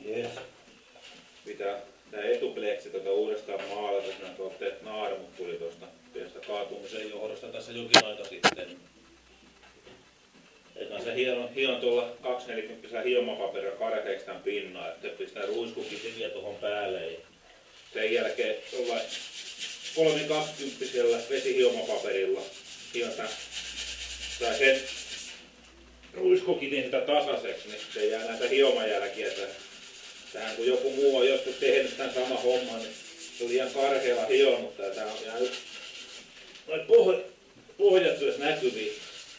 Yes. Pitää tää etupleksi uudestaan maalata, jos nämä tuotteet naarmut tuli tuosta pienestä kaatumisen johdosta tässä jokin aika sitten. Eikä se hion tuolla 240 hiomapaperilla karheeksi tämän pinnan, ja sitten pistää ruiskukitin vielä tuohon päälle. Ja sen jälkeen jollain 320 vesihiomapaperilla hiotaan sen ruiskukitin sitä tasaiseksi, niin se jää näitä hiomajälkiä tähän. Kun joku muu on joskus tehnyt tämän sama homman, niin se on liian karhealla hionut. Tää on jäänyt noin pohjat myös näkyviin.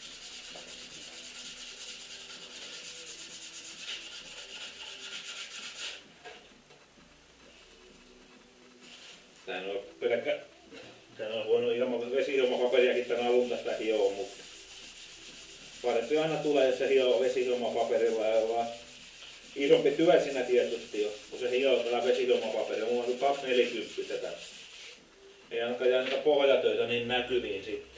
Tän on voinut vesihomapaperiakin tän alun tästä hioa, mutta parempi aina tulee, jos se hioo vesihiomapaperilla ja vaan isompi työ siinä tietysti jo, kun se hioo tällä vesihiomapaperilla. Mulla on 240 tässä. Ei ainakaan jää niitä pohjatöitä niin näkyviin sitten.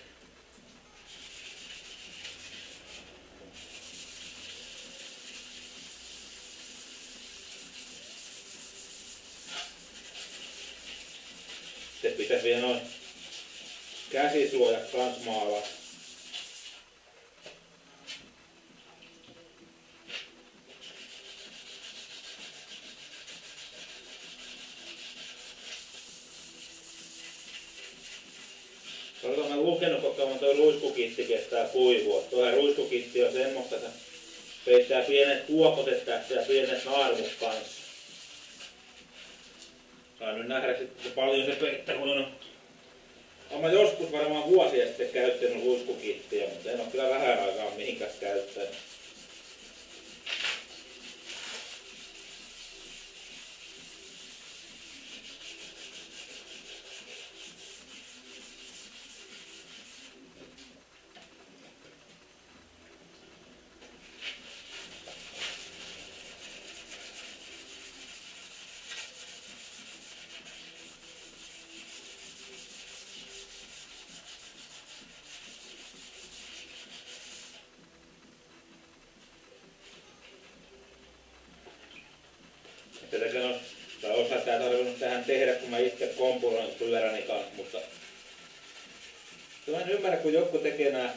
Sitten pitäisi vielä noin käsisuojat kans maalaa. Olen lukenut, koska tuo ruiskukitti kestää kuivua. Tuo ruiskukitti on semmoista, että peittää pienet kuokoset tästä ja pienet naarmut kanssa. Saa nyt nähdä sitten paljon se peittää, kun olen joskus varmaan vuosia sitten käyttänyt ruiskukittiä, mutta en ole kyllä vähän aikaa mihinkään käyttänyt. Osa tää tarvinnut tähän tehdä, kun mä itse kompuroin pyöräni kanssa, mutta mä en ymmärrä, kun joku tekee nää,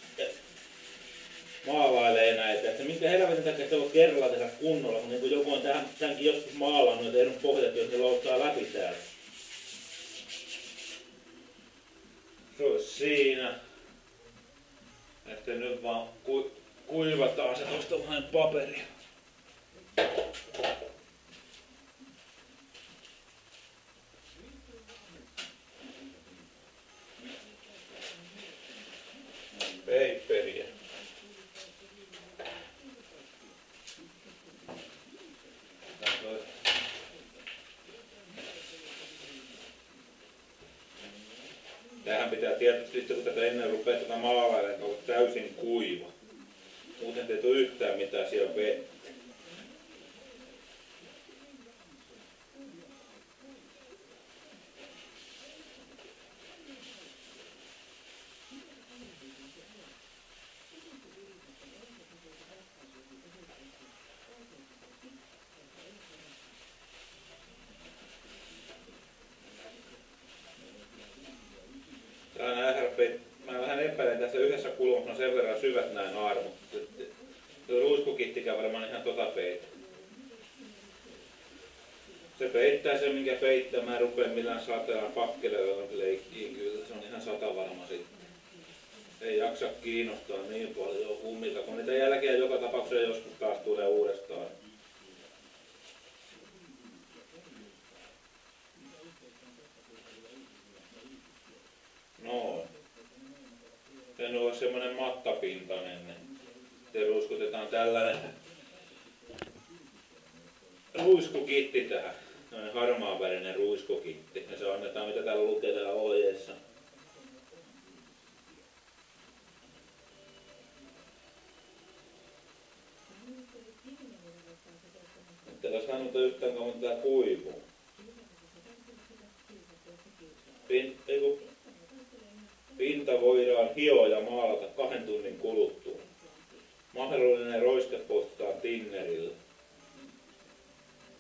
maalailee näitä, että minkä helvetin takia se on kerralla tehdä kunnolla, kun niin joku on tämänkin joskus maalannut ja tehnyt pohjat, jos ne loustaa läpi täällä. Se olisi siinä, että nyt vaan kuivataan se tuosta vähän paperia. Peiperiä. Tähän pitää tietysti, kun tätä ennen rupeaa tätä maalailemaan, olla täysin kuiva. Muuten ei tule yhtään mitään siellä vettä. Mä vähän epäilen tässä yhdessä kulmassa on sen verran syvät nämä naarmut. Tuo ruiskukittikään varmaan ihan tota peitä. Se peittää sen minkä peittää. Mä en rupea millään sateella pakkeleella leikkiin. Kyllä se on ihan satavarma sitten. Ei jaksa kiinnostaa niin paljon kummilta, kun niitä jälkeä joka tapauksessa joskus taas tulee uudestaan. Noin. Se on ollut semmonen mattapintainen. Sitten ruiskutetaan tällainen ruiskukitti tähän. Tällainen harmaavärinen ruiskukitti. Ja se annetaan mitä täällä lukee täällä ohjeessa. Että jos hän on yhtään kauan tää kuivuu. Pinta voidaan hioa ja maalata 2 tunnin kuluttua. Mahdollinen roiste poistetaan tinnerillä.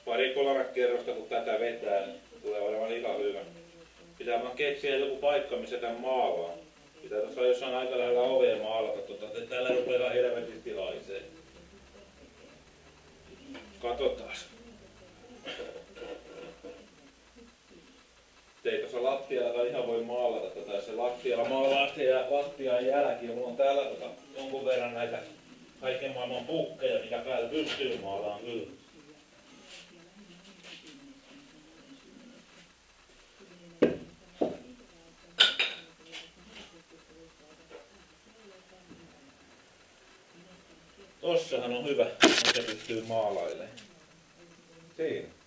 2-3 kerrosta kun tätä vetää, niin tulee varmaan ihan hyvä. Pitää vaan keksiä joku paikka, missä tämän maalaa. Pitää tuossa jossain aika lähellä ovea maalata, että täällä rupeaa helvetisti haisee. Katsotaan. Ei tuossa lattialla ihan voi maalata tätä, se lattialla maalaa lattian jälki. Ja mulla on täällä jonkun verran näitä kaiken maailman pukkeja, mikä päällä pystyy maalaan kyllä. Tossahan on hyvä, että pystyy maalailemaan. Siinä.